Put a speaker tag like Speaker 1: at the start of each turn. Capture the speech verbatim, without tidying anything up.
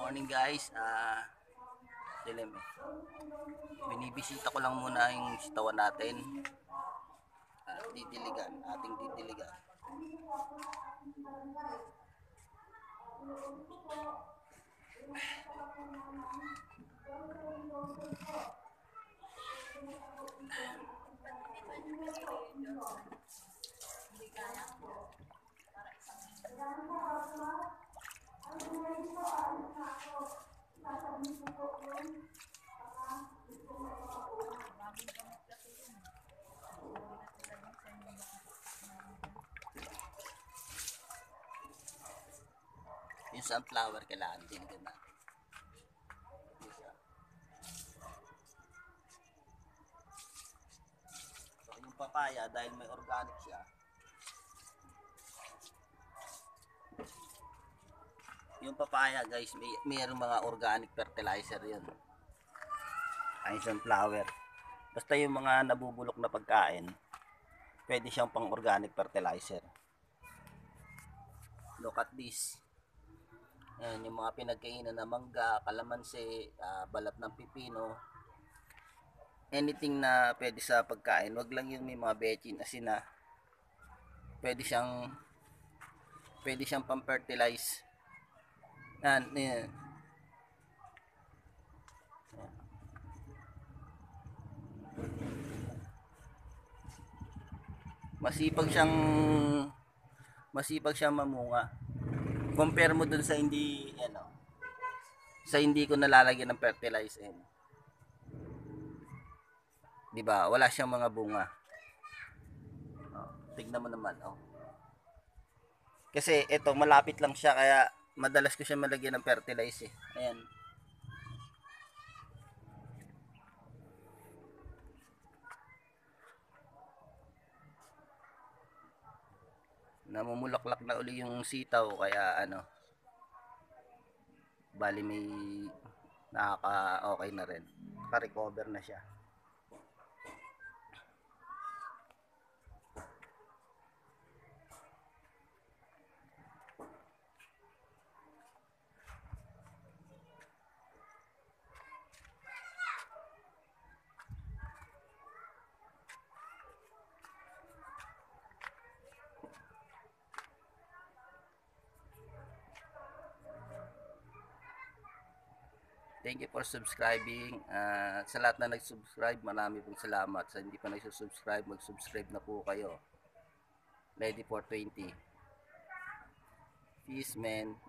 Speaker 1: Morning guys, ah, dilim eh. Binibisita ko lang muna yung sitawan natin. Ah, didiligan, ating didiligan. Yung sunflower kailangan diligan natin. So yung papaya dahil may organic siya, yung papaya guys, may mayroong mga organic fertilizer yun. Ay sunflower. Basta yung mga nabubulok na pagkain, pwede siyang pang organic fertilizer. Look at this. Ayan, yung mga pinagkainan na mangga, kalamansi, uh, balat ng pipino, anything na pwede sa pagkain. Wag lang yung may mga bechin, asin na pwede siyang pwede siyang pang-fertilize. Yan, yan. Masipag siyang masipag siyang mamunga. Compare mo dun sa hindi ano, sa hindi ko nalalagyan ng fertilizer. Di ba? Wala siyang mga bunga. Oh, tignan mo naman, oh. Kasi ito malapit lang siya kaya madalas ko siya malagyan ng fertilizer. Ayan. Namumulaklak na uli yung sitaw kaya ano, bali may nakaka okay na rin, naka-recover na siya. Thank you for subscribing. Uh, sa lahat na nag-subscribe, marami pong salamat. Sa hindi pa nag-subscribe, mag-subscribe na po kayo. Ready for twenty. Peace, man.